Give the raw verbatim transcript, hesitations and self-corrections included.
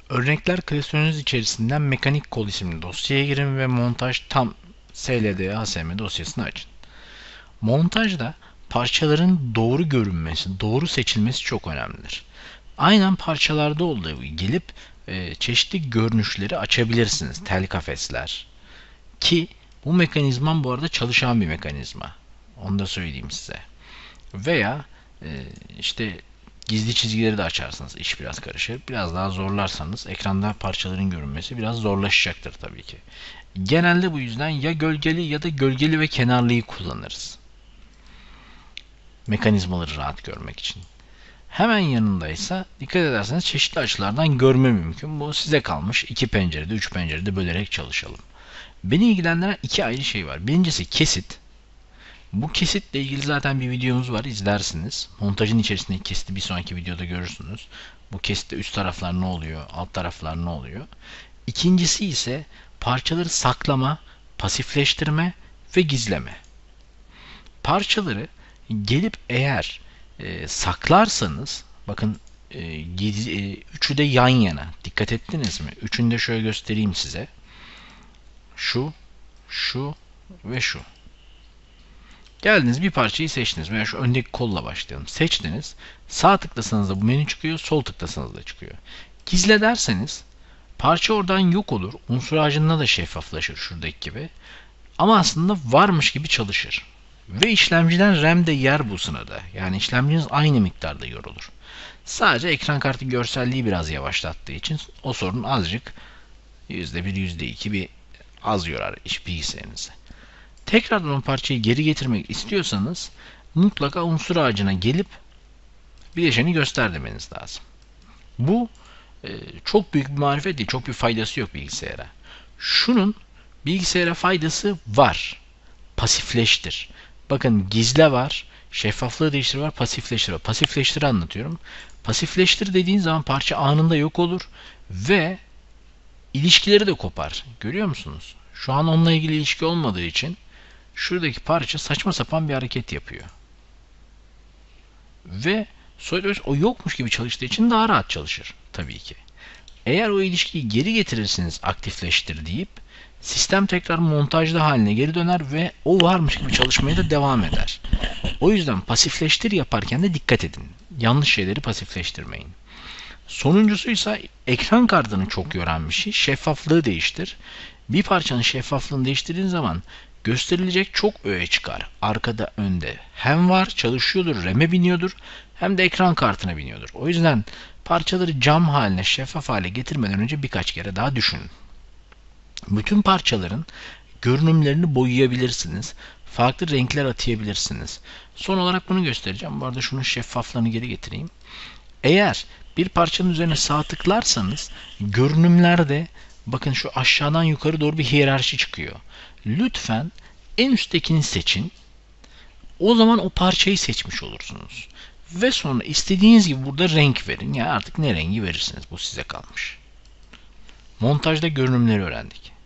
Örnekler klasörünüz içerisinden mekanik kol isimli dosyaya girin ve montaj tam S L D A S M dosyasını açın. Montajda parçaların doğru görünmesi, doğru seçilmesi çok önemlidir. Aynen parçalarda olduğu gibi gelip e, çeşitli görünüşleri açabilirsiniz. Tel kafesler. Ki bu mekanizma bu arada çalışan bir mekanizma. Onu da söyleyeyim size. Veya e, işte gizli çizgileri de açarsınız. İş biraz karışır. Biraz daha zorlarsanız ekranda parçaların görünmesi biraz zorlaşacaktır tabii ki. Genelde bu yüzden ya gölgeli ya da gölgeli ve kenarlıyı kullanırız. Mekanizmaları rahat görmek için. Hemen yanındaysa dikkat ederseniz çeşitli açılardan görme mümkün. Bu size kalmış. İki pencerede, üç pencerede bölerek çalışalım. Beni ilgilendiren iki ayrı şey var. Birincisi kesit. Bu kesitle ilgili zaten bir videomuz var, izlersiniz. Montajın içerisindeki kesiti bir sonraki videoda görürsünüz. Bu kesitte üst taraflar ne oluyor, alt taraflar ne oluyor. İkincisi ise parçaları saklama, pasifleştirme ve gizleme. Parçaları gelip eğer e, saklarsanız, bakın e, giz, e, üçü de yan yana. Dikkat ettiniz mi? Üçünü de şöyle göstereyim size. Şu, şu ve şu. Geldiniz bir parçayı seçtiniz. Veya şu öndeki kolla başlayalım. Seçtiniz. Sağ tıklasanız da bu menü çıkıyor. Sol tıklasanız da çıkıyor. Gizle derseniz parça oradan yok olur. Unsur ağacında da şeffaflaşır şuradaki gibi. Ama aslında varmış gibi çalışır. Ve işlemciden RAM de yer bu sınırda. Yani işlemciniz aynı miktarda yorulur. Sadece ekran kartı görselliği biraz yavaşlattığı için o sorun azıcık yüzde bir yüzde iki bir az yorar iş bilgisayarınızı. Tekrardan o parçayı geri getirmek istiyorsanız mutlaka unsur ağacına gelip bileşeni göster demeniz lazım. Bu e, çok büyük bir marifet değil. Çok bir faydası yok bilgisayara. Şunun bilgisayara faydası var. Pasifleştir. Bakın gizle var. Şeffaflığı değiştir var. Pasifleştir var. Pasifleştir anlatıyorum. Pasifleştir dediğin zaman parça anında yok olur ve ilişkileri de kopar. Görüyor musunuz? Şu an onunla ilgili ilişki olmadığı için şuradaki parça saçma sapan bir hareket yapıyor. Ve SolidWorks o yokmuş gibi çalıştığı için daha rahat çalışır tabii ki. Eğer o ilişkiyi geri getirirsiniz aktifleştir deyip sistem tekrar montajlı haline geri döner ve o varmış gibi çalışmaya da devam eder. O yüzden pasifleştir yaparken de dikkat edin. Yanlış şeyleri pasifleştirmeyin. Sonuncusu ise ekran kartını çok yoran bir şey. Şeffaflığı değiştir. Bir parçanın şeffaflığını değiştirdiğin zaman gösterilecek çok öğe çıkar. Arkada, önde. Hem var, çalışıyordur, RAM'e biniyordur, hem de ekran kartına biniyordur. O yüzden parçaları cam haline, şeffaf hale getirmeden önce birkaç kere daha düşünün. Bütün parçaların görünümlerini boyayabilirsiniz. Farklı renkler atayabilirsiniz. Son olarak bunu göstereceğim. Bu arada şunun şeffaflığını geri getireyim. Eğer bir parçanın üzerine sağ tıklarsanız görünümlerde bakın şu aşağıdan yukarı doğru bir hiyerarşi çıkıyor. Lütfen en üsttekini seçin. O zaman o parçayı seçmiş olursunuz. Ve sonra istediğiniz gibi burada renk verin. Yani artık ne rengi verirsiniz bu size kalmış. Montajda görünümleri öğrendik.